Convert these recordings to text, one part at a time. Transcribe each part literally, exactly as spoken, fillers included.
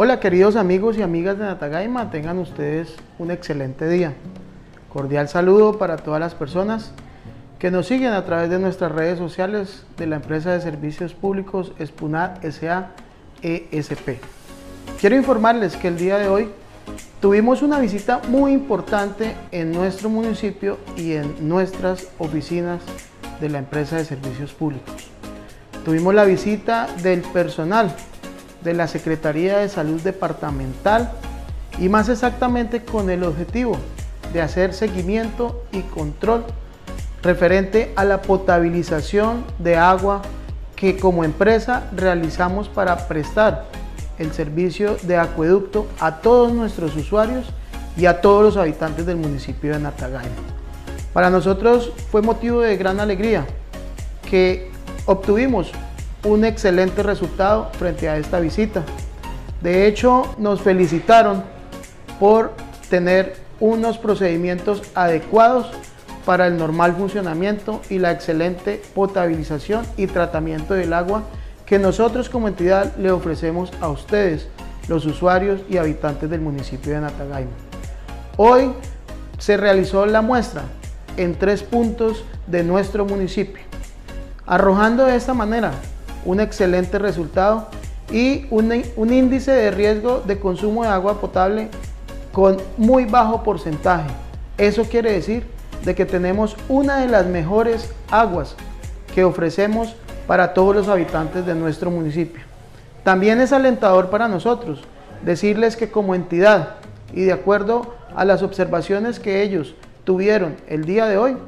Hola queridos amigos y amigas de Natagaima, tengan ustedes un excelente día. Cordial saludo para todas las personas que nos siguen a través de nuestras redes sociales de la empresa de servicios públicos Espunar S A E S P. Quiero informarles que el día de hoy tuvimos una visita muy importante en nuestro municipio y en nuestras oficinas de la empresa de servicios públicos. Tuvimos la visita del personal de la Secretaría de Salud Departamental y más exactamente con el objetivo de hacer seguimiento y control referente a la potabilización de agua que como empresa realizamos para prestar el servicio de acueducto a todos nuestros usuarios y a todos los habitantes del municipio de Natagaima. Para nosotros fue motivo de gran alegría que obtuvimos un excelente resultado frente a esta visita. De hecho, nos felicitaron por tener unos procedimientos adecuados para el normal funcionamiento y la excelente potabilización y tratamiento del agua que nosotros como entidad le ofrecemos a ustedes, los usuarios y habitantes del municipio de Natagaima. Hoy se realizó la muestra en tres puntos de nuestro municipio, arrojando de esta manera un excelente resultado y un, un índice de riesgo de consumo de agua potable con muy bajo porcentaje. Eso quiere decir de que tenemos una de las mejores aguas que ofrecemos para todos los habitantes de nuestro municipio. También es alentador para nosotros decirles que como entidad y de acuerdo a las observaciones que ellos tuvieron el día de hoy,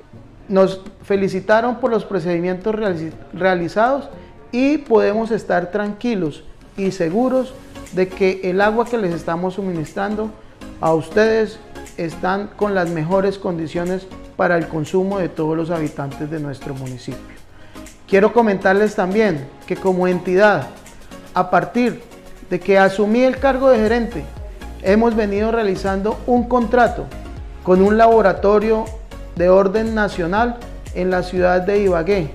nos felicitaron por los procedimientos realizados y podemos estar tranquilos y seguros de que el agua que les estamos suministrando a ustedes están con las mejores condiciones para el consumo de todos los habitantes de nuestro municipio. Quiero comentarles también que como entidad, a partir de que asumí el cargo de gerente, hemos venido realizando un contrato con un laboratorio de orden nacional en la ciudad de Ibagué,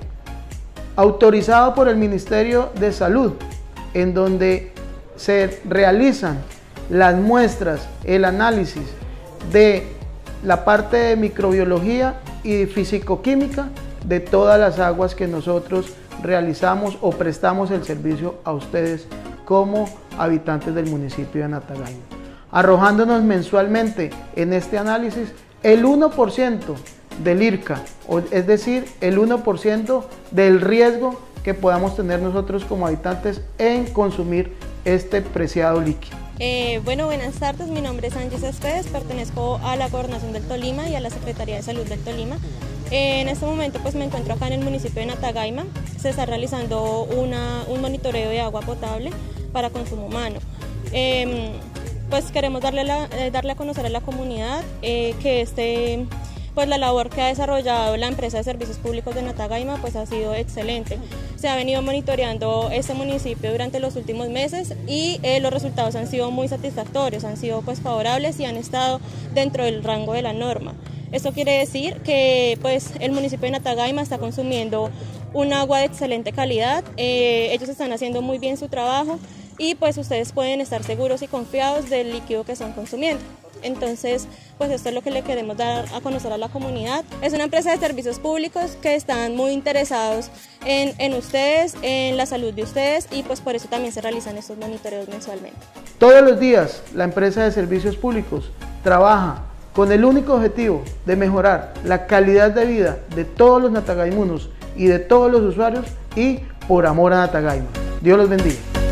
autorizado por el Ministerio de Salud, en donde se realizan las muestras, el análisis de la parte de microbiología y fisicoquímica de todas las aguas que nosotros realizamos o prestamos el servicio a ustedes como habitantes del municipio de Natagaima, arrojándonos mensualmente en este análisis el uno por ciento del I R C A, es decir, el uno por ciento del riesgo que podamos tener nosotros como habitantes en consumir este preciado líquido. Eh, bueno, buenas tardes, mi nombre es Angie Céspedes, pertenezco a la Gobernación del Tolima y a la Secretaría de Salud del Tolima. Eh, en este momento pues me encuentro acá en el municipio de Natagaima. Se está realizando una, un monitoreo de agua potable para consumo humano. Eh, pues queremos darle, la, eh, darle a conocer a la comunidad eh, que este... pues la labor que ha desarrollado la empresa de servicios públicos de Natagaima pues ha sido excelente. Se ha venido monitoreando este municipio durante los últimos meses y eh, los resultados han sido muy satisfactorios, han sido pues favorables y han estado dentro del rango de la norma. Esto quiere decir que pues el municipio de Natagaima está consumiendo un agua de excelente calidad, eh, ellos están haciendo muy bien su trabajo y pues ustedes pueden estar seguros y confiados del líquido que están consumiendo. Entonces, pues esto es lo que le queremos dar a conocer a la comunidad. Es una empresa de servicios públicos que están muy interesados en, en ustedes, en la salud de ustedes y pues por eso también se realizan estos monitoreos mensualmente. Todos los días la empresa de servicios públicos trabaja con el único objetivo de mejorar la calidad de vida de todos los natagaimunos y de todos los usuarios y por amor a Natagaima. Dios los bendiga.